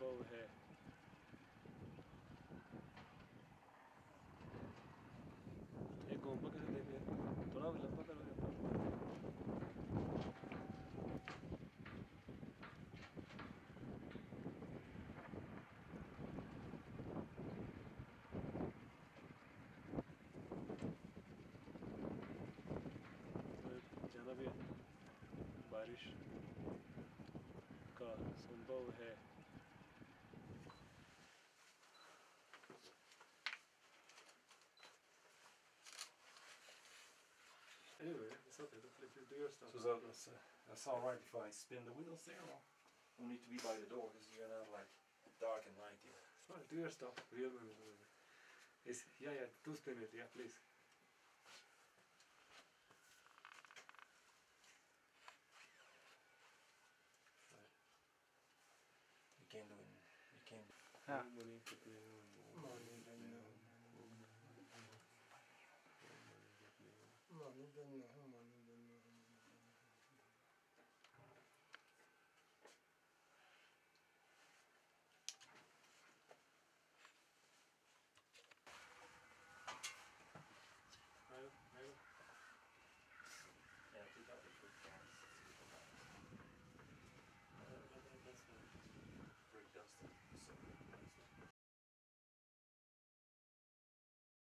संभव है। एक गोंपा कैसे देखे, थोड़ा लंबा करोगे ज़्यादा भी बारिश का संभव है। Anyway, it's okay. If you do your stuff. So that's all right if I spin the wheels there, or we need to be by the door because you're gonna have like dark and night here. It's fine. Do your stuff. It's, yeah. Do spin it. Yeah, please. You can't do it. You can't. Yeah.